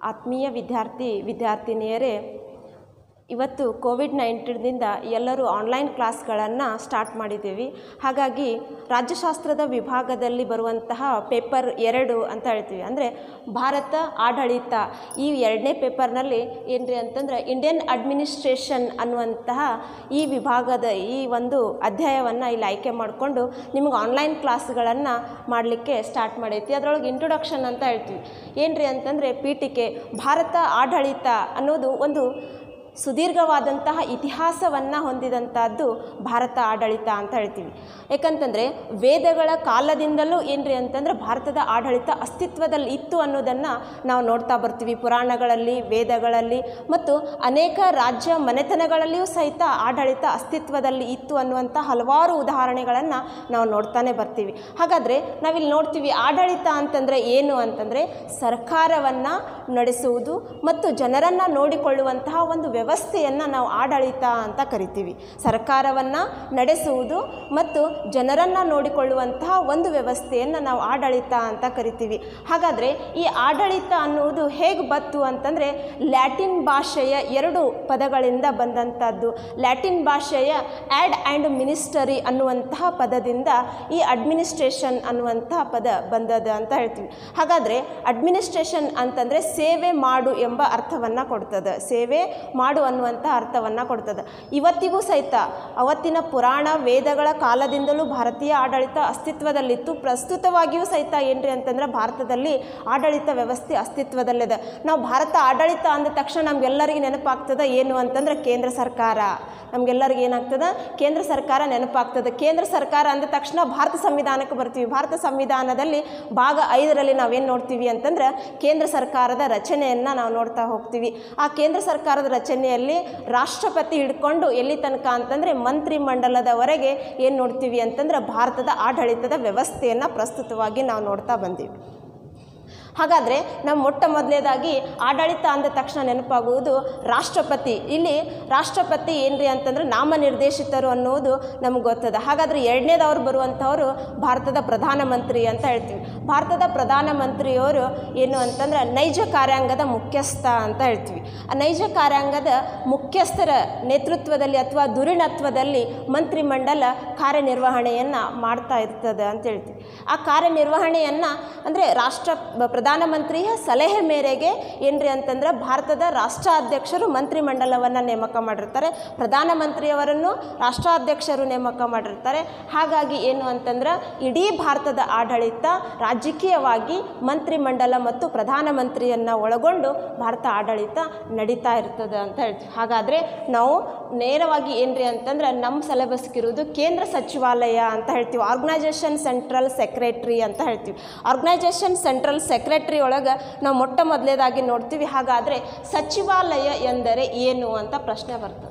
ಆತ್ಮೀಯ ವಿದ್ಯಾರ್ಥಿನಿಯರೇ, ಇವತ್ತು ಕೋವಿಡ್-19ದಿಂದ ಎಲ್ಲರೂ ಆನ್ಲೈನ್ ಕ್ಲಾಸ್ಗಳನ್ನು ಸ್ಟಾರ್ಟ್ ಮಾಡಿದ್ದೀವಿ. ಹಾಗಾಗಿ ರಾಜ್ಯಶಾಸ್ತ್ರದ ವಿಭಾಗದಲ್ಲಿ ಬರುವಂತಹ ಪೇಪರ್ 2 ಅಂತ ಹೇಳ್ತೀವಿ. ಅಂದರೆ ಭಾರತ ಆಡಳಿತ, ಈ 2ನೇ ಪೇಪರ್ನಲ್ಲಿ ಏನ್ರಿ ಅಂತಂದರೆ ಇಂಡಿಯನ್ ಅಡ್ಮಿನಿಸ್ಟ್ರೇಷನ್ ಅನ್ನುವಂತಹ ಈ ವಿಭಾಗದ ಈ ಒಂದು ಅಧ್ಯಾಯವನ್ನು ಇಲ್ಲಿ ಆಯ್ಕೆ ಮಾಡಿಕೊಂಡು ನಿಮಗೆ ಆನ್ಲೈನ್ ಕ್ಲಾಸ್ಗಳನ್ನು ಮಾಡಲಿಕ್ಕೆ ಸ್ಟಾರ್ಟ್ ಮಾಡೈತಿ. ಅದರೊಳಗೆ ಇಂಟ್ರೊಡಕ್ಷನ್ ಅಂತ ಹೇಳ್ತೀವಿ. ಏನ್ರಿ ಅಂತಂದರೆ ಪೀಠಿಕೆ, ಭಾರತ ಆಡಳಿತ ಅನ್ನೋದು ಒಂದು ಸುದೀರ್ಘವಾದಂತಹ ಇತಿಹಾಸವನ್ನು ಹೊಂದಿದಂಥದ್ದು ಭಾರತ ಆಡಳಿತ ಅಂತ ಹೇಳ್ತೀವಿ. ಯಾಕಂತಂದರೆ ವೇದಗಳ ಕಾಲದಿಂದಲೂ ಏನ್ರಿ ಅಂತಂದರೆ ಭಾರತದ ಆಡಳಿತ ಅಸ್ತಿತ್ವದಲ್ಲಿ ಇತ್ತು ಅನ್ನೋದನ್ನು ನಾವು ನೋಡ್ತಾ ಬರ್ತೀವಿ. ಪುರಾಣಗಳಲ್ಲಿ, ವೇದಗಳಲ್ಲಿ ಮತ್ತು ಅನೇಕ ರಾಜ್ಯ ಮನೆತನಗಳಲ್ಲಿಯೂ ಸಹಿತ ಆಡಳಿತ ಅಸ್ತಿತ್ವದಲ್ಲಿ ಇತ್ತು ಅನ್ನುವಂಥ ಹಲವಾರು ಉದಾಹರಣೆಗಳನ್ನು ನಾವು ನೋಡ್ತಾನೆ ಬರ್ತೀವಿ. ಹಾಗಾದರೆ ನಾವಿಲ್ಲಿ ನೋಡ್ತೀವಿ ಆಡಳಿತ ಅಂತಂದರೆ ಏನು ಅಂತಂದರೆ ಸರ್ಕಾರವನ್ನು ನಡೆಸುವುದು ಮತ್ತು ಜನರನ್ನು ನೋಡಿಕೊಳ್ಳುವಂತಹ ಒಂದು ವ್ಯವಸ್ಥೆಯನ್ನು ನಾವು ಆಡಳಿತ ಅಂತ ಕರಿತೀವಿ. ಸರ್ಕಾರವನ್ನು ನಡೆಸುವುದು ಮತ್ತು ಜನರನ್ನು ನೋಡಿಕೊಳ್ಳುವಂತಹ ಒಂದು ವ್ಯವಸ್ಥೆಯನ್ನು ನಾವು ಆಡಳಿತ ಅಂತ ಕರಿತೀವಿ. ಹಾಗಾದರೆ ಈ ಆಡಳಿತ ಅನ್ನುವುದು ಹೇಗೆ ಬಂತು ಅಂತಂದರೆ ಲ್ಯಾಟಿನ್ ಭಾಷೆಯ 2 ಪದಗಳಿಂದ ಬಂದಂಥದ್ದು. ಲ್ಯಾಟಿನ್ ಭಾಷೆಯ ಆ್ಯಡ್ ಆ್ಯಂಡ್ ಮಿನಿಸ್ಟರಿ ಅನ್ನುವಂತಹ ಪದದಿಂದ ಈ ಅಡ್ಮಿನಿಸ್ಟ್ರೇಷನ್ ಅನ್ನುವಂತಹ ಪದ ಬಂದದ ಅಂತ ಹೇಳ್ತೀವಿ. ಹಾಗಾದರೆ ಅಡ್ಮಿನಿಸ್ಟ್ರೇಷನ್ ಅಂತಂದರೆ ಸೇವೆ ಮಾಡು ಎಂಬ ಅರ್ಥವನ್ನು ಕೊಡ್ತದೆ. ಸೇವೆ ಮಾಡು ಅನ್ನುವಂಥ ಅರ್ಥವನ್ನು ಕೊಡ್ತದೆ. ಇವತ್ತಿಗೂ ಸಹಿತ ಅವತ್ತಿನ ಪುರಾಣ ವೇದಗಳ ಕಾಲದಿಂದಲೂ ಭಾರತೀಯ ಆಡಳಿತ ಅಸ್ತಿತ್ವದಲ್ಲಿತ್ತು. ಪ್ರಸ್ತುತವಾಗಿಯೂ ಸಹಿತ ಏನ್ರಿ ಅಂತಂದ್ರೆ ಭಾರತದಲ್ಲಿ ಆಡಳಿತ ವ್ಯವಸ್ಥೆ ಅಸ್ತಿತ್ವದಲ್ಲಿದೆ. ನಾವು ಭಾರತ ಆಡಳಿತ ಅಂದ ತಕ್ಷಣ ನಮಗೆಲ್ಲರಿಗೆ ನೆನಪಾಗ್ತದೆ ಏನು ಅಂತಂದ್ರೆ ಕೇಂದ್ರ ಸರ್ಕಾರ. ನಮಗೆಲ್ಲರಿಗೆ ಏನಾಗ್ತದೆ? ಕೇಂದ್ರ ಸರ್ಕಾರ ನೆನಪಾಗ್ತದೆ. ಕೇಂದ್ರ ಸರ್ಕಾರ ಅಂದ ತಕ್ಷಣ ಭಾರತ ಸಂವಿಧಾನಕ್ಕೆ ಬರ್ತೀವಿ. ಭಾರತ ಸಂವಿಧಾನದಲ್ಲಿ ಭಾಗ 5ರಲ್ಲಿ ನಾವೇನು ನೋಡ್ತೀವಿ ಅಂತಂದ್ರೆ ಕೇಂದ್ರ ಸರ್ಕಾರದ ರಚನೆಯನ್ನು ನಾವು ನೋಡ್ತಾ ಹೋಗ್ತೀವಿ. ಆ ಕೇಂದ್ರ ಸರ್ಕಾರದ ರಚನೆಯಲ್ಲಿ ರಾಷ್ಟ್ರಪತಿ ಹಿಡ್ಕೊಂಡು ಎಲ್ಲಿ ತನಕ ಅಂತಂದರೆ ಮಂತ್ರಿಮಂಡಲದವರೆಗೆ ಏನು ನೋಡ್ತೀವಿ ಅಂತಂದ್ರೆ ಭಾರತದ ಆಡಳಿತದ ವ್ಯವಸ್ಥೆಯನ್ನು ಪ್ರಸ್ತುತವಾಗಿ ನಾವು ನೋಡ್ತಾ ಬಂದೀವಿ. ಹಾಗಾದರೆ ನಾವು ಮೊಟ್ಟ ಮೊದಲನೇದಾಗಿ ಆಡಳಿತ ಅಂದ ತಕ್ಷಣ ನೆನಪಾಗುವುದು ರಾಷ್ಟ್ರಪತಿ. ಇಲ್ಲಿ ರಾಷ್ಟ್ರಪತಿ ಏನ್ರಿ ಅಂತಂದ್ರೆ ನಾಮನಿರ್ದೇಶಿತರು ಅನ್ನೋದು ನಮ್ಗೆ ಗೊತ್ತದ. ಹಾಗಾದರೆ 2ನೇದವ್ರು ಬರುವಂಥವರು ಭಾರತದ ಪ್ರಧಾನಮಂತ್ರಿ ಅಂತ ಹೇಳ್ತೀವಿ. ಭಾರತದ ಪ್ರಧಾನಮಂತ್ರಿಯವರು ಏನು ಅಂತಂದ್ರೆ ನೈಜ ಕಾರ್ಯಾಂಗದ ಮುಖ್ಯಸ್ಥ ಅಂತ ಹೇಳ್ತೀವಿ. ಆ ನೈಜ ಕಾರ್ಯಾಂಗದ ಮುಖ್ಯಸ್ಥರ ನೇತೃತ್ವದಲ್ಲಿ ಅಥವಾ ಧುರೀಣತ್ವದಲ್ಲಿ ಮಂತ್ರಿಮಂಡಲ ಕಾರ್ಯನಿರ್ವಹಣೆಯನ್ನು ಮಾಡ್ತಾ ಇರ್ತದೆ ಅಂತ ಹೇಳ್ತೀವಿ. ಆ ಕಾರ್ಯನಿರ್ವಹಣೆಯನ್ನು ಅಂದರೆ ಪ್ರಧಾನಮಂತ್ರಿಯ ಸಲಹೆ ಮೇರೆಗೆ ಏನ್ರಿ ಅಂತಂದ್ರೆ ಭಾರತದ ರಾಷ್ಟ್ರಾಧ್ಯಕ್ಷರು ಮಂತ್ರಿಮಂಡಲವನ್ನು ನೇಮಕ ಮಾಡಿರ್ತಾರೆ. ಪ್ರಧಾನಮಂತ್ರಿಯವರನ್ನು ರಾಷ್ಟ್ರಾಧ್ಯಕ್ಷರು ನೇಮಕ ಮಾಡಿರ್ತಾರೆ. ಹಾಗಾಗಿ ಏನು ಅಂತಂದ್ರೆ ಇಡೀ ಭಾರತದ ಆಡಳಿತ ರಾಜಕೀಯವಾಗಿ ಮಂತ್ರಿಮಂಡಲ ಮತ್ತು ಪ್ರಧಾನಮಂತ್ರಿಯನ್ನು ಒಳಗೊಂಡು ಭಾರತ ಆಡಳಿತ ನಡೀತಾ ಇರ್ತದೆ ಅಂತ ಹೇಳ್ತೀವಿ. ಹಾಗಾದರೆ ನಾವು ನೇರವಾಗಿ ಏನ್ರಿ ಅಂತಂದ್ರೆ ನಮ್ಮ ಸಿಲೆಬಸ್ಗಿರೋದು ಕೇಂದ್ರ ಸಚಿವಾಲಯ ಅಂತ ಹೇಳ್ತೀವಿ. ಆರ್ಗನೈಜೇಷನ್ ಸೆಂಟ್ರಲ್ ಸೆಕ್ರೆಟರಿ ಅಂತ ಹೇಳ್ತೀವಿ. ಆರ್ಗನೈಜೇಷನ್ ಸೆಂಟ್ರಲ್ ಸೆಕ್ರೆಟರಿ ಒಳಗೆ ನಾವು ಮೊಟ್ಟ ಮೊದಲೇದಾಗಿ ನೋಡ್ತೀವಿ. ಹಾಗಾದರೆ ಸಚಿವಾಲಯ ಎಂದರೆ ಏನು ಅಂತ ಪ್ರಶ್ನೆ ಬರ್ತದೆ.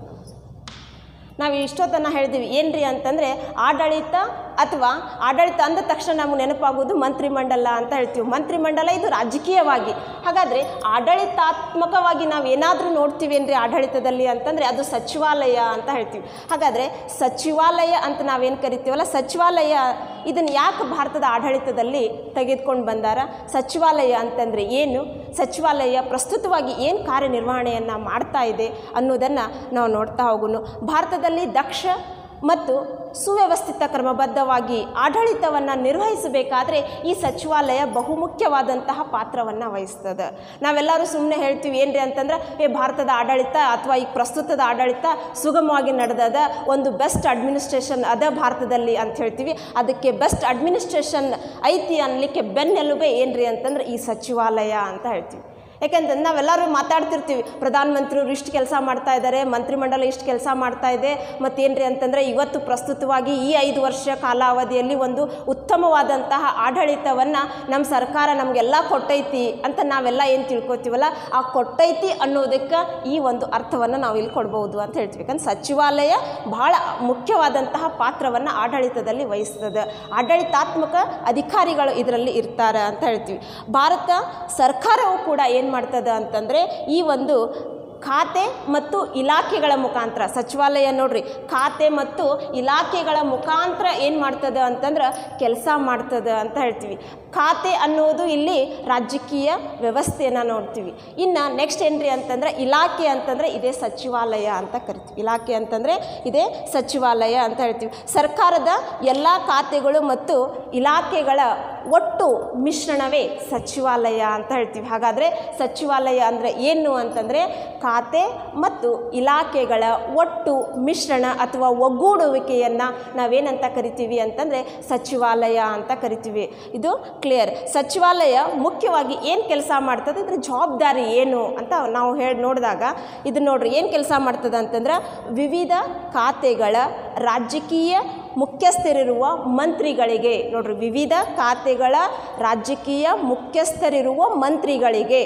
ನಾವು ಇಷ್ಟೊತ್ತನ್ನು ಹೇಳಿದ್ವಿ ಏನ್ರಿ ಅಂತಂದರೆ ಆಡಳಿತ ಅಥವಾ ಆಡಳಿತ ಅಂದ ತಕ್ಷಣ ನಮಗೆ ನೆನಪಾಗೋದು ಮಂತ್ರಿಮಂಡಲ ಅಂತ ಹೇಳ್ತೀವಿ. ಮಂತ್ರಿಮಂಡಲ ಇದು ರಾಜಕೀಯವಾಗಿ. ಹಾಗಾದರೆ ಆಡಳಿತಾತ್ಮಕವಾಗಿ ನಾವು ಏನಾದರೂ ನೋಡ್ತೀವಿ ಏನ್ರಿ ಆಡಳಿತದಲ್ಲಿ ಅಂತಂದರೆ ಅದು ಸಚಿವಾಲಯ ಅಂತ ಹೇಳ್ತೀವಿ. ಹಾಗಾದರೆ ಸಚಿವಾಲಯ ಅಂತ ನಾವೇನು ಕರಿತೀವಲ್ಲ, ಸಚಿವಾಲಯ ಇದನ್ನು ಯಾಕೆ ಭಾರತದ ಆಡಳಿತದಲ್ಲಿ ತೆಗೆದುಕೊಂಡು ಬಂದಾರ? ಸಚಿವಾಲಯ ಅಂತಂದರೆ ಏನು? ಸಚಿವಾಲಯ ಪ್ರಸ್ತುತವಾಗಿ ಏನು ಕಾರ್ಯನಿರ್ವಹಣೆಯನ್ನು ಮಾಡ್ತಾ ಇದೆ ಅನ್ನೋದನ್ನು ನಾವು ನೋಡ್ತಾ ಹೋಗೋಣ. ಭಾರತದಲ್ಲಿ ದಕ್ಷ ಮತ್ತು ಸುವ್ಯವಸ್ಥಿತ ಕ್ರಮಬದ್ಧವಾಗಿ ಆಡಳಿತವನ್ನು ನಿರ್ವಹಿಸಬೇಕಾದ್ರೆ ಈ ಸಚಿವಾಲಯ ಬಹುಮುಖ್ಯವಾದಂತಹ ಪಾತ್ರವನ್ನು ವಹಿಸ್ತದೆ. ನಾವೆಲ್ಲರೂ ಸುಮ್ಮನೆ ಹೇಳ್ತೀವಿ ಏನ್ರಿ ಅಂತಂದ್ರೆ ಭಾರತದ ಆಡಳಿತ ಅಥವಾ ಈ ಪ್ರಸ್ತುತದ ಆಡಳಿತ ಸುಗಮವಾಗಿ ನಡೆದದ, ಒಂದು ಬೆಸ್ಟ್ ಅಡ್ಮಿನಿಸ್ಟ್ರೇಷನ್ ಅದ ಭಾರತದಲ್ಲಿ ಅಂತ ಹೇಳ್ತೀವಿ. ಅದಕ್ಕೆ ಬೆಸ್ಟ್ ಅಡ್ಮಿನಿಸ್ಟ್ರೇಷನ್ ಐತಿ ಅನ್ನಲಿಕ್ಕೆ ಬೆನ್ನೆಲುಬೆ ಏನ್ರಿ ಅಂತಂದ್ರೆ ಈ ಸಚಿವಾಲಯ ಅಂತ ಹೇಳ್ತೀವಿ. ಯಾಕೆಂತಂದ್ರೆ ನಾವೆಲ್ಲರೂ ಮಾತಾಡ್ತಿರ್ತೀವಿ ಪ್ರಧಾನಮಂತ್ರಿಯವರು ಇಷ್ಟು ಕೆಲಸ ಮಾಡ್ತಾ ಇದ್ದಾರೆ, ಮಂತ್ರಿಮಂಡಲ ಇಷ್ಟು ಕೆಲಸ ಮಾಡ್ತಾ ಇದೆ, ಮತ್ತೇನ್ರಿ ಅಂತಂದರೆ ಇವತ್ತು ಪ್ರಸ್ತುತವಾಗಿ ಈ 5 ವರ್ಷ ಕಾಲಾವಧಿಯಲ್ಲಿ ಒಂದು ಉತ್ತಮವಾದಂತಹ ಆಡಳಿತವನ್ನು ನಮ್ಮ ಸರ್ಕಾರ ನಮಗೆಲ್ಲ ಕೊಟ್ಟೈತಿ ಅಂತ ನಾವೆಲ್ಲ ಏನು ತಿಳ್ಕೊತೀವಲ್ಲ, ಆ ಕೊಟ್ಟೈತಿ ಅನ್ನೋದಕ್ಕೆ ಈ ಒಂದು ಅರ್ಥವನ್ನು ನಾವು ಇಲ್ಲಿ ಕೊಡ್ಬೋದು ಅಂತ ಹೇಳ್ತೀವಿ. ಯಾಕಂದ್ರೆ ಸಚಿವಾಲಯ ಬಹಳ ಮುಖ್ಯವಾದಂತಹ ಪಾತ್ರವನ್ನು ಆಡಳಿತದಲ್ಲಿ ವಹಿಸ್ತದೆ. ಆಡಳಿತಾತ್ಮಕ ಅಧಿಕಾರಿಗಳು ಇದರಲ್ಲಿ ಇರ್ತಾರೆ ಅಂತ ಹೇಳ್ತೀವಿ. ಭಾರತ ಸರ್ಕಾರವು ಕೂಡ ಏನು ಮಾಡ್ತದೆ ಅಂತಂದರೆ ಈ ಒಂದು ಖಾತೆ ಮತ್ತು ಇಲಾಖೆಗಳ ಮುಖಾಂತರ, ಸಚಿವಾಲಯ ನೋಡ್ರಿ ಖಾತೆ ಮತ್ತು ಇಲಾಖೆಗಳ ಮುಖಾಂತರ ಏನು ಮಾಡ್ತದೆ ಅಂತಂದ್ರೆ ಕೆಲಸ ಮಾಡ್ತದೆ ಅಂತ ಹೇಳ್ತೀವಿ. ಖಾತೆ ಅನ್ನೋದು ಇಲ್ಲಿ ರಾಜಕೀಯ ವ್ಯವಸ್ಥೆಯನ್ನು ನೋಡ್ತೀವಿ. ಇನ್ನು ನೆಕ್ಸ್ಟ್ ಏನ್ರಿ ಅಂತಂದರೆ ಇಲಾಖೆ ಅಂತಂದರೆ ಇದೇ ಸಚಿವಾಲಯ ಅಂತ ಕರಿತೀವಿ. ಇಲಾಖೆ ಅಂತಂದರೆ ಇದೇ ಸಚಿವಾಲಯ ಅಂತ ಹೇಳ್ತೀವಿ. ಸರ್ಕಾರದ ಎಲ್ಲ ಖಾತೆಗಳು ಮತ್ತು ಇಲಾಖೆಗಳ ಒಟ್ಟು ಮಿಶ್ರಣವೇ ಸಚಿವಾಲಯ ಅಂತ ಹೇಳ್ತೀವಿ. ಹಾಗಾದರೆ ಸಚಿವಾಲಯ ಅಂದರೆ ಏನು ಅಂತಂದರೆ ಖಾತೆ ಮತ್ತು ಇಲಾಖೆಗಳ ಒಟ್ಟು ಮಿಶ್ರಣ ಅಥವಾ ಒಗ್ಗೂಡುವಿಕೆಯನ್ನು ನಾವೇನಂತ ಕರಿತೀವಿ ಅಂತಂದರೆ ಸಚಿವಾಲಯ ಅಂತ ಕರಿತೀವಿ. ಇದು ಕ್ಲಿಯರ್. ಸಚಿವಾಲಯ ಮುಖ್ಯವಾಗಿ ಏನು ಕೆಲಸ ಮಾಡ್ತದೆ, ಇದ್ರ ಜವಾಬ್ದಾರಿ ಏನು ಅಂತ ನಾವು ನೋಡಿದಾಗ ಇದು ನೋಡ್ರಿ ಏನು ಕೆಲಸ ಮಾಡ್ತದೆ ಅಂತಂದ್ರೆ ವಿವಿಧ ಖಾತೆಗಳ ರಾಜಕೀಯ ಮುಖ್ಯಸ್ಥರಿರುವ ಮಂತ್ರಿಗಳಿಗೆ ನೋಡ್ರಿ, ವಿವಿಧ ಖಾತೆಗಳ ರಾಜಕೀಯ ಮುಖ್ಯಸ್ಥರಿರುವ ಮಂತ್ರಿಗಳಿಗೆ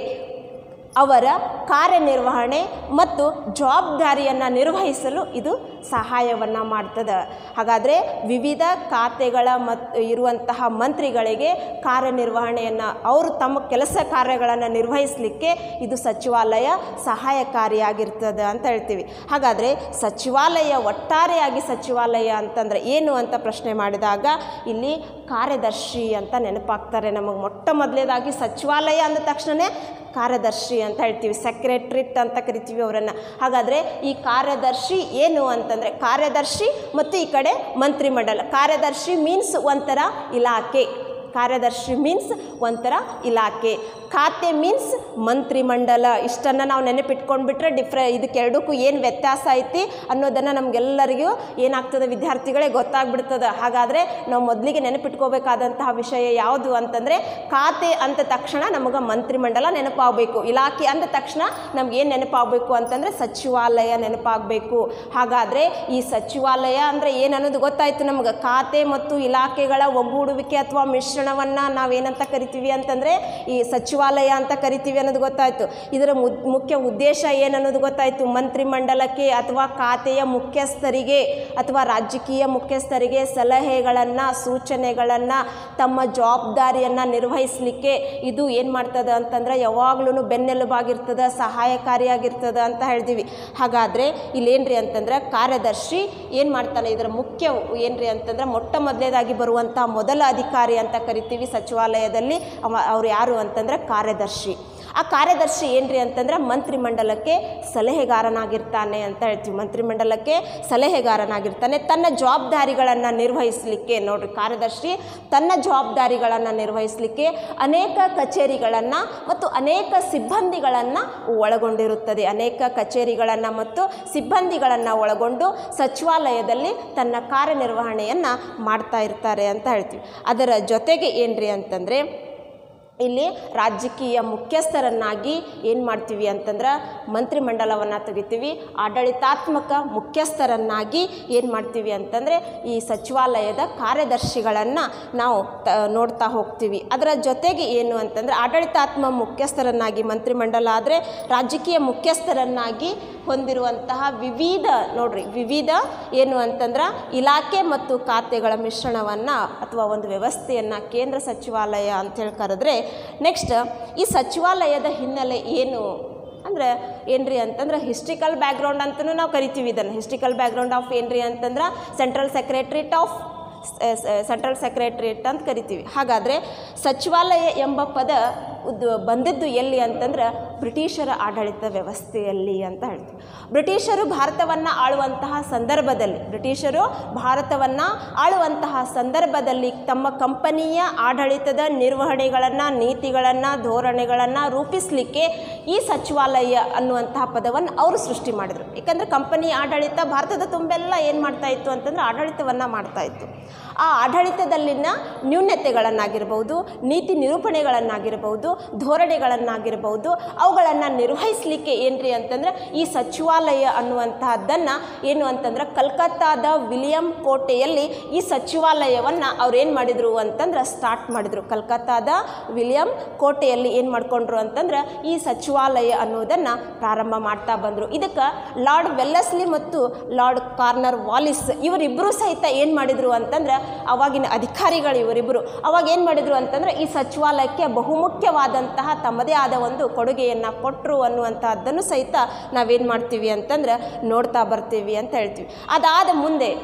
ಅವರ ಕಾರ್ಯನಿರ್ವಹಣೆ ಮತ್ತು ಜವಾಬ್ದಾರಿಯನ್ನು ನಿರ್ವಹಿಸಲು ಇದು ಸಹಾಯವನ್ನು ಮಾಡ್ತದೆ. ಹಾಗಾದರೆ ವಿವಿಧ ಖಾತೆಗಳ ಇರುವಂತಹ ಮಂತ್ರಿಗಳಿಗೆ ಕಾರ್ಯನಿರ್ವಹಣೆಯನ್ನು ಅವರು ತಮ್ಮ ಕೆಲಸ ಕಾರ್ಯಗಳನ್ನು ನಿರ್ವಹಿಸಲಿಕ್ಕೆ ಇದು ಸಚಿವಾಲಯ ಸಹಾಯಕಾರಿಯಾಗಿರ್ತದೆ ಅಂತ ಹೇಳ್ತೀವಿ. ಹಾಗಾದರೆ ಸಚಿವಾಲಯ ಒಟ್ಟಾರೆಯಾಗಿ ಸಚಿವಾಲಯ ಅಂತಂದರೆ ಏನು ಅಂತ ಪ್ರಶ್ನೆ ಮಾಡಿದಾಗ ಇಲ್ಲಿ ಕಾರ್ಯದರ್ಶಿ ಅಂತ ನೆನಪಾಗ್ತಾರೆ ನಮಗೆ. ಮೊಟ್ಟ ಮೊದಲೇದಾಗಿ ಸಚಿವಾಲಯ ಅಂದ ತಕ್ಷಣವೇ ಕಾರ್ಯದರ್ಶಿ ಅಂತ ಹೇಳ್ತೀವಿ, ಸೆಕ್ರೆಟ್ರಿಟ್ ಅಂತ ಕರಿತೀವಿ ಅವರನ್ನು. ಹಾಗಾದರೆ ಈ ಕಾರ್ಯದರ್ಶಿ ಏನು ಅಂತಂದರೆ ಕಾರ್ಯದರ್ಶಿ ಮತ್ತು ಈ ಕಡೆ ಮಂತ್ರಿಮಂಡಲ. ಕಾರ್ಯದರ್ಶಿ ಮೀನ್ಸ್ ಒಂಥರ ಇಲಾಖೆ, ಕಾರ್ಯದರ್ಶಿ ಮೀನ್ಸ್ ಒಂಥರ ಇಲಾಖೆ, ಖಾತೆ ಮೀನ್ಸ್ ಮಂತ್ರಿಮಂಡಲ. ಇಷ್ಟನ್ನು ನಾವು ನೆನಪಿಟ್ಕೊಂಡ್ಬಿಟ್ರೆ ಇದಕ್ಕೆರಡಕ್ಕೂ ಏನು ವ್ಯತ್ಯಾಸ ಐತಿ ಅನ್ನೋದನ್ನು ನಮಗೆಲ್ಲರಿಗೂ ಏನಾಗ್ತದೆ ವಿದ್ಯಾರ್ಥಿಗಳೇ ಗೊತ್ತಾಗ್ಬಿಡ್ತದೆ. ಹಾಗಾದರೆ ನಾವು ಮೊದಲಿಗೆ ನೆನಪಿಟ್ಕೋಬೇಕಾದಂತಹ ವಿಷಯ ಯಾವುದು ಅಂತಂದರೆ ಖಾತೆ ಅಂದ ತಕ್ಷಣ ನಮಗೆ ಮಂತ್ರಿಮಂಡಲ ನೆನಪಾಗಬೇಕು, ಇಲಾಖೆ ಅಂದ ತಕ್ಷಣ ನಮಗೇನು ನೆನಪಾಗಬೇಕು ಅಂತಂದರೆ ಸಚಿವಾಲಯ ನೆನಪಾಗಬೇಕು. ಹಾಗಾದರೆ ಈ ಸಚಿವಾಲಯ ಅಂದರೆ ಏನು ಅನ್ನೋದು ಗೊತ್ತಾಯಿತು ನಮ್ಗೆ. ಖಾತೆ ಮತ್ತು ಇಲಾಖೆಗಳ ಒಗ್ಗೂಡುವಿಕೆ ಅಥವಾ ಮಿಶ್ರಣವನ್ನು ನಾವೇನಂತ ಕರಿತೀವಿ ಅಂತಂದರೆ ಈ ಸಚಿವಾಲಯ ಅಂತ ಕರಿತೀವಿ ಅನ್ನೋದು ಗೊತ್ತಾಯಿತು. ಇದರ ಮುಖ್ಯ ಉದ್ದೇಶ ಏನನ್ನೋದು ಗೊತ್ತಾಯಿತು. ಮಂತ್ರಿಮಂಡಲಕ್ಕೆ ಅಥವಾ ಖಾತೆಯ ಮುಖ್ಯಸ್ಥರಿಗೆ ಅಥವಾ ರಾಜಕೀಯ ಮುಖ್ಯಸ್ಥರಿಗೆ ಸಲಹೆಗಳನ್ನು ಸೂಚನೆಗಳನ್ನು ತಮ್ಮ ಜವಾಬ್ದಾರಿಯನ್ನು ನಿರ್ವಹಿಸಲಿಕ್ಕೆ ಇದು ಏನು ಮಾಡ್ತದೆ ಅಂತಂದರೆ ಯಾವಾಗಲೂ ಬೆನ್ನೆಲುಬಾಗಿರ್ತದೆ, ಸಹಾಯಕಾರಿಯಾಗಿರ್ತದೆ ಅಂತ ಹೇಳ್ತೀವಿ. ಹಾಗಾದರೆ ಇಲ್ಲೇನ್ರಿ ಅಂತಂದ್ರೆ ಕಾರ್ಯದರ್ಶಿ ಏನು ಮಾಡ್ತಾನೆ, ಇದರ ಮುಖ್ಯ ಏನ್ರಿ ಅಂತಂದ್ರೆ ಮೊಟ್ಟ ಮೊದಲೇದಾಗಿ ಬರುವಂಥ ಮೊದಲ ಅಧಿಕಾರಿ ಅಂತ ಕರಿತೀವಿ ಸಚಿವಾಲಯದಲ್ಲಿ. ಅವ್ರು ಯಾರು ಅಂತಂದ್ರೆ ಕಾರ್ಯದರ್ಶಿ. ಆ ಕಾರ್ಯದರ್ಶಿ ಏನ್ರಿ ಅಂತಂದ್ರೆ ಮಂತ್ರಿಮಂಡಲಕ್ಕೆ ಸಲಹೆಗಾರನಾಗಿರ್ತಾನೆ ಅಂತ ಹೇಳ್ತೀವಿ. ಮಂತ್ರಿಮಂಡಲಕ್ಕೆ ಸಲಹೆಗಾರನಾಗಿರ್ತಾನೆ ತನ್ನ ಜವಾಬ್ದಾರಿಗಳನ್ನು ನಿರ್ವಹಿಸಲಿಕ್ಕೆ. ನೋಡ್ರಿ, ಕಾರ್ಯದರ್ಶಿ ತನ್ನ ಜವಾಬ್ದಾರಿಗಳನ್ನು ನಿರ್ವಹಿಸಲಿಕ್ಕೆ ಅನೇಕ ಕಚೇರಿಗಳನ್ನು ಮತ್ತು ಅನೇಕ ಸಿಬ್ಬಂದಿಗಳನ್ನು ಒಳಗೊಂಡಿರುತ್ತದೆ. ಅನೇಕ ಕಚೇರಿಗಳನ್ನು ಮತ್ತು ಸಿಬ್ಬಂದಿಗಳನ್ನು ಒಳಗೊಂಡು ಸಚಿವಾಲಯದಲ್ಲಿ ತನ್ನ ಕಾರ್ಯನಿರ್ವಹಣೆಯನ್ನು ಮಾಡ್ತಾ ಇರ್ತಾರೆ ಅಂತ ಹೇಳ್ತೀವಿ. ಅದರ ಜೊತೆಗೆ ಏನ್ರಿ ಅಂತಂದರೆ ಇಲ್ಲಿ ರಾಜಕೀಯ ಮುಖ್ಯಸ್ಥರನ್ನಾಗಿ ಏನು ಮಾಡ್ತೀವಿ ಅಂತಂದ್ರೆ ಮಂತ್ರಿಮಂಡಲವನ್ನು ತೆಗಿತೀವಿ. ಆಡಳಿತಾತ್ಮಕ ಮುಖ್ಯಸ್ಥರನ್ನಾಗಿ ಏನು ಮಾಡ್ತೀವಿ ಅಂತಂದರೆ ಈ ಸಚಿವಾಲಯದ ಕಾರ್ಯದರ್ಶಿಗಳನ್ನು ನಾವು ನೋಡ್ತಾ ಹೋಗ್ತೀವಿ. ಅದರ ಜೊತೆಗೆ ಏನು ಅಂತಂದರೆ ಆಡಳಿತಾತ್ಮಕ ಮುಖ್ಯಸ್ಥರನ್ನಾಗಿ ಮಂತ್ರಿಮಂಡಲ ಆದರೆ ರಾಜಕೀಯ ಮುಖ್ಯಸ್ಥರನ್ನಾಗಿ ಹೊಂದಿರುವಂತಹ ವಿವಿಧ ಏನು ಅಂತಂದ್ರೆ ಇಲಾಖೆ ಮತ್ತು ಖಾತೆಗಳ ಮಿಶ್ರಣವನ್ನು ಅಥವಾ ಒಂದು ವ್ಯವಸ್ಥೆಯನ್ನು ಕೇಂದ್ರ ಸಚಿವಾಲಯ ಅಂತೇಳಿ ಕರೆದ್ರೆ. ನೆಕ್ಸ್ಟ್ ಈ ಸಚಿವಾಲಯದ ಹಿನ್ನೆಲೆ ಏನು ಅಂದರೆ ಏನ್ರಿ ಅಂತಂದ್ರೆ ಹಿಸ್ಟ್ರಿಕಲ್ ಬ್ಯಾಕ್ಗ್ರೌಂಡ್ ಅಂತಲೂ ನಾವು ಕರಿತೀವಿ ಇದನ್ನು. ಹಿಸ್ಟ್ರಿಕಲ್ ಬ್ಯಾಕ್ಗ್ರೌಂಡ್ ಆಫ್ ಏನ್ರಿ ಅಂತಂದ್ರೆ ಸೆಂಟ್ರಲ್ ಸೆಕ್ರೆಟ್ರಿಯೇಟ್ ಅಂತ ಕರಿತೀವಿ. ಹಾಗಾದರೆ ಸಚಿವಾಲಯ ಎಂಬ ಪದ ಬಂದಿದ್ದು ಎಲ್ಲಿ ಅಂತಂದ್ರೆ ಬ್ರಿಟಿಷರ ಆಡಳಿತ ವ್ಯವಸ್ಥೆಯಲ್ಲಿ ಅಂತ ಹೇಳ್ತೀವಿ. ಬ್ರಿಟಿಷರು ಭಾರತವನ್ನು ಆಳುವಂತಹ ಸಂದರ್ಭದಲ್ಲಿ ತಮ್ಮ ಕಂಪನಿಯ ಆಡಳಿತದ ನಿರ್ವಹಣೆಗಳನ್ನು, ನೀತಿಗಳನ್ನು, ಧೋರಣೆಗಳನ್ನು ರೂಪಿಸಲಿಕ್ಕೆ ಈ ಸಚಿವಾಲಯ ಅನ್ನುವಂತಹ ಪದವನ್ನು ಅವರು ಸೃಷ್ಟಿ ಮಾಡಿದರು. ಯಾಕಂದರೆ ಕಂಪನಿ ಆಡಳಿತ ಭಾರತದ ತುಂಬೆಲ್ಲ ಏನು ಮಾಡ್ತಾ ಇತ್ತು ಅಂತಂದರೆ ಆಡಳಿತವನ್ನು ಮಾಡ್ತಾ ಇತ್ತು. ಆ ಆಡಳಿತದಲ್ಲಿನ ನ್ಯೂನತೆಗಳನ್ನಾಗಿರ್ಬೋದು, ನೀತಿ ನಿರೂಪಣೆಗಳನ್ನಾಗಿರ್ಬೋದು, ಧೋರಣೆಗಳನ್ನಾಗಿರ್ಬೋದು, ಅವುಗಳನ್ನು ನಿರ್ವಹಿಸಲಿಕ್ಕೆ ಏನ್ರಿ ಅಂತಂದ್ರೆ ಈ ಸಚಿವಾಲಯ ಅನ್ನುವಂತಹದ್ದನ್ನು ಏನು ಅಂತಂದ್ರೆ ಕಲ್ಕತ್ತಾದ ವಿಲಿಯಂ ಕೋಟೆಯಲ್ಲಿ ಈ ಸಚಿವಾಲಯವನ್ನು ಅವ್ರು ಏನು ಮಾಡಿದರು ಅಂತಂದ್ರೆ ಸ್ಟಾರ್ಟ್ ಮಾಡಿದರು. ಕಲ್ಕತ್ತಾದ ವಿಲಿಯಂ ಕೋಟೆಯಲ್ಲಿ ಏನು ಮಾಡ್ಕೊಂಡ್ರು ಅಂತಂದ್ರೆ ಈ ಸಚಿವಾಲಯ ಅನ್ನೋದನ್ನು ಪ್ರಾರಂಭ ಮಾಡ್ತಾ ಬಂದರು. ಇದಕ್ಕೆ ಲಾರ್ಡ್ ವೆಲ್ಲೆಸ್ಲಿ ಮತ್ತು ಲಾರ್ಡ್ ಕಾರ್ನರ್ ವಾಲಿಸ್ ಇವರಿಬ್ಬರು ಸಹಿತ ಏನು ಮಾಡಿದರು ಅಂತಂದ್ರೆ ಅವಾಗಿನ ಅಧಿಕಾರಿಗಳು ಇವರಿಬ್ಬರು ಅವಾಗ ಏನು ಮಾಡಿದರು ಅಂತಂದರೆ ಈ ಸಚಿವಾಲಯಕ್ಕೆ ಬಹುಮುಖ್ಯವಾದಂತಹ ತಮ್ಮದೇ ಆದ ಒಂದು ಕೊಡುಗೆಯನ್ನು ಕೊಟ್ಟರು ಅನ್ನುವಂಥದ್ದನ್ನು ಸಹಿತ ನಾವೇನು ಮಾಡ್ತೀವಿ ಅಂತಂದ್ರೆ ನೋಡ್ತಾ ಬರ್ತೀವಿ ಅಂತ ಹೇಳ್ತೀವಿ. ಅದಾದ ಮುಂದೆ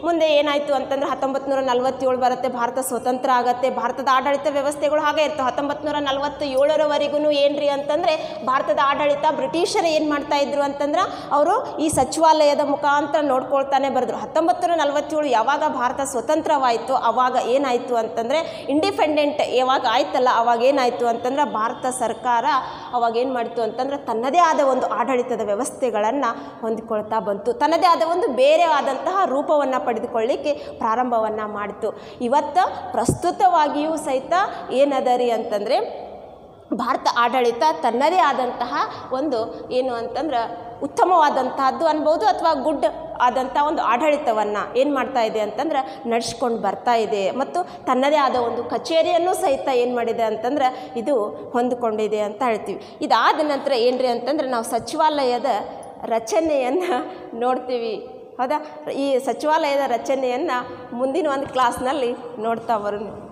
ಮುಂದೆ ಏನಾಯಿತು ಅಂತಂದರೆ 1947 ಬರುತ್ತೆ, ಭಾರತ ಸ್ವತಂತ್ರ ಆಗುತ್ತೆ. ಭಾರತದ ಆಡಳಿತ ವ್ಯವಸ್ಥೆಗಳು ಹಾಗೆ ಇರ್ತವೆ. 1947ರವರೆಗೂ ಏನ್ರಿ ಅಂತಂದರೆ ಭಾರತದ ಆಡಳಿತ ಬ್ರಿಟಿಷರು ಏನು ಮಾಡ್ತಾಯಿದ್ರು ಅಂತಂದ್ರೆ ಅವರು ಈ ಸಚಿವಾಲಯದ ಮುಖಾಂತರ ನೋಡ್ಕೊಳ್ತಾನೆ ಬರೆದ್ರು. 1947 ಯಾವಾಗ ಭಾರತ ಸ್ವತಂತ್ರವಾಯಿತು ಆವಾಗ ಏನಾಯಿತು ಅಂತಂದರೆ ಇಂಡಿಪೆಂಡೆಂಟ್ ಯಾವಾಗ ಆಯ್ತಲ್ಲ ಅವಾಗ ಏನಾಯಿತು ಅಂತಂದ್ರೆ ಭಾರತ ಸರ್ಕಾರ ಅವಾಗ ಏನು ಮಾಡಿತು ಅಂತಂದ್ರೆ ತನ್ನದೇ ಆದ ಒಂದು ಆಡಳಿತದ ವ್ಯವಸ್ಥೆಗಳನ್ನು ಹೊಂದಿಕೊಳ್ತಾ ಬಂತು, ತನ್ನದೇ ಆದ ಒಂದು ಬೇರೆ ಆದಂತಹ ರೂಪವನ್ನು ಪಡೆದುಕೊಳ್ಳಿಕ್ಕೆ ಪ್ರಾರಂಭವನ್ನು ಮಾಡಿತು. ಇವತ್ತು ಪ್ರಸ್ತುತವಾಗಿಯೂ ಸಹಿತ ಏನದ ರೀ ಅಂತಂದರೆ ಭಾರತ ಆಡಳಿತ ತನ್ನದೇ ಆದಂತಹ ಒಂದು ಏನು ಅಂತಂದ್ರೆ ಉತ್ತಮವಾದಂತಹದ್ದು ಅನ್ಬೋದು ಅಥವಾ ಗುಡ್ ಆದಂಥ ಒಂದು ಆಡಳಿತವನ್ನು ಏನು ಮಾಡ್ತಾ ಇದೆ ಅಂತಂದ್ರೆ ನಡೆಸ್ಕೊಂಡು ಬರ್ತಾ ಇದೆ ಮತ್ತು ತನ್ನದೇ ಆದ ಒಂದು ಕಚೇರಿಯನ್ನು ಸಹಿತ ಏನು ಮಾಡಿದೆ ಅಂತಂದ್ರೆ ಇದು ಹೊಂದಿಕೊಂಡಿದೆ ಅಂತ ಹೇಳ್ತೀವಿ. ಇದಾದ ನಂತರ ಏನ್ರಿ ಅಂತಂದ್ರೆ ನಾವು ಸಚಿವಾಲಯದ ರಚನೆಯನ್ನು ನೋಡ್ತೀವಿ. ಹೌದಾ? ಈ ಸಚಿವಾಲಯದ ರಚನೆಯನ್ನು ಮುಂದಿನ ಒಂದು ಕ್ಲಾಸ್ನಲ್ಲಿ ನೋಡ್ತಾ ಬರೋಣ.